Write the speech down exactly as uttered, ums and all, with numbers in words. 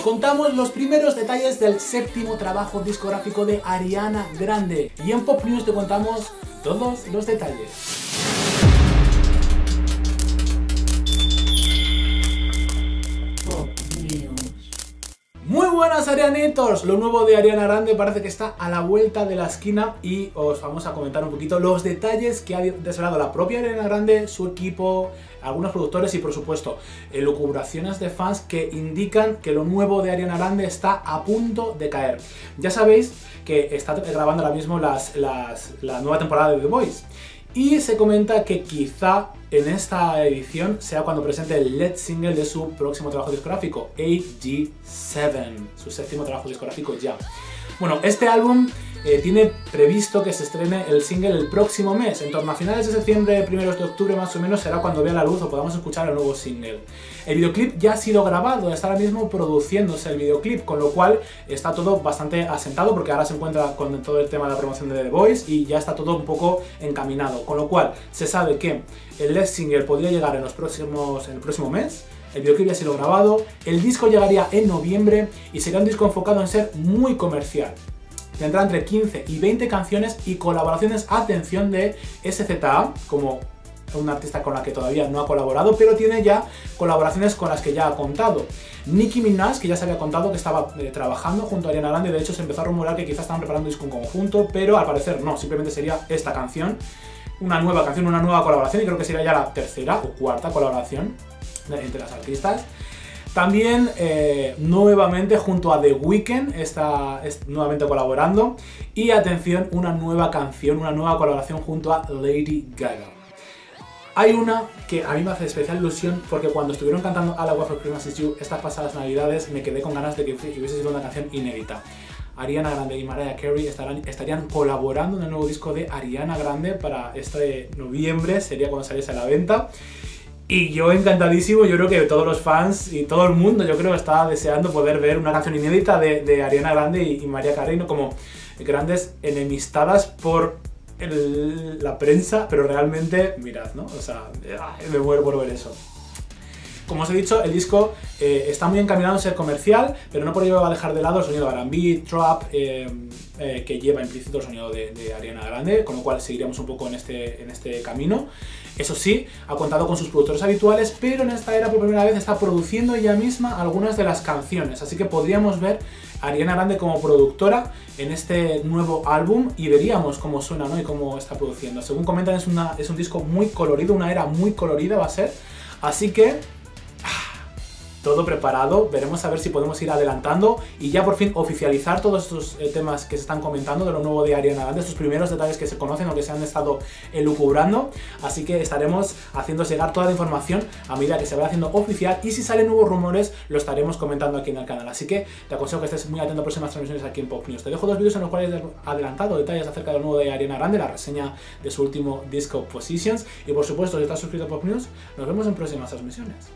contamos los primeros detalles del séptimo trabajo discográfico de Ariana Grande. Y en Pop News te contamos todos los detalles. Muy buenas arianitos, lo nuevo de Ariana Grande parece que está a la vuelta de la esquina y os vamos a comentar un poquito los detalles que ha desvelado la propia Ariana Grande, su equipo, algunos productores y por supuesto elucubraciones de fans que indican que lo nuevo de Ariana Grande está a punto de caer. Ya sabéis que está grabando ahora mismo las, las, la nueva temporada de The Voice y se comenta que quizá en esta edición sea cuando presente el lead single de su próximo trabajo discográfico, A G siete, su séptimo trabajo discográfico ya. Bueno, este álbum eh, tiene previsto que se estrene el single el próximo mes, en torno a finales de septiembre, primeros de octubre más o menos será cuando vea la luz o podamos escuchar el nuevo single. El videoclip ya ha sido grabado, está ahora mismo produciéndose el videoclip, con lo cual está todo bastante asentado porque ahora se encuentra con todo el tema de la promoción de The Voice y ya está todo un poco encaminado, con lo cual se sabe que el lead single podría llegar en, los próximos, en el próximo mes. El videoclip ya ha sido grabado, el disco llegaría en noviembre y será un disco enfocado en ser muy comercial. Tendrá entre quince y veinte canciones y colaboraciones, atención, de S Z A, como una artista con la que todavía no ha colaborado, pero tiene ya colaboraciones con las que ya ha contado. Nicki Minaj, que ya se había contado que estaba eh, trabajando junto a Ariana Grande, de hecho se empezó a rumorar que quizás estaban preparando un disco en conjunto, pero al parecer no, simplemente sería esta canción, una nueva canción, una nueva colaboración, y creo que sería ya la tercera o cuarta colaboración entre las artistas. También eh, nuevamente junto a The Weeknd está es, nuevamente colaborando, y atención, una nueva canción, una nueva colaboración junto a Lady Gaga. Hay una que a mí me hace especial ilusión porque cuando estuvieron cantando All I Want for Christmas Is You estas pasadas navidades me quedé con ganas de que hubiese sido una canción inédita. Ariana Grande y Mariah Carey estarán, estarían colaborando en el nuevo disco de Ariana Grande para este noviembre, sería cuando saliese a la venta. Y yo encantadísimo, yo creo que todos los fans y todo el mundo, yo creo, está deseando poder ver una canción inédita de, de Ariana Grande y, y Mariah Carey, ¿no? Como grandes enemistadas por el, la prensa, pero realmente, mirad, ¿no? O sea, me muero por ver eso. Como os he dicho, el disco eh, está muy encaminado a ser comercial, pero no por ello va a dejar de lado el sonido R and B, trap, eh, eh, que lleva implícito el sonido de, de Ariana Grande, con lo cual seguiremos un poco en este, en este camino. Eso sí, ha contado con sus productores habituales, pero en esta era por primera vez está produciendo ella misma algunas de las canciones, así que podríamos ver a Ariana Grande como productora en este nuevo álbum y veríamos cómo suena, ¿no? Y cómo está produciendo. Según comentan, es, una, es un disco muy colorido, una era muy colorida va a ser, así que todo preparado, veremos a ver si podemos ir adelantando y ya por fin oficializar todos estos eh, temas que se están comentando de lo nuevo de Ariana Grande, estos primeros detalles que se conocen o que se han estado elucubrando, así que estaremos haciendo llegar toda la información a medida que se vaya haciendo oficial y si salen nuevos rumores lo estaremos comentando aquí en el canal, así que te aconsejo que estés muy atento a próximas transmisiones aquí en Pop News. Te dejo dos vídeos en los cuales he adelantado detalles acerca de lo nuevo de Ariana Grande, la reseña de su último disco Positions y por supuesto si estás suscrito a Pop News, nos vemos en próximas transmisiones.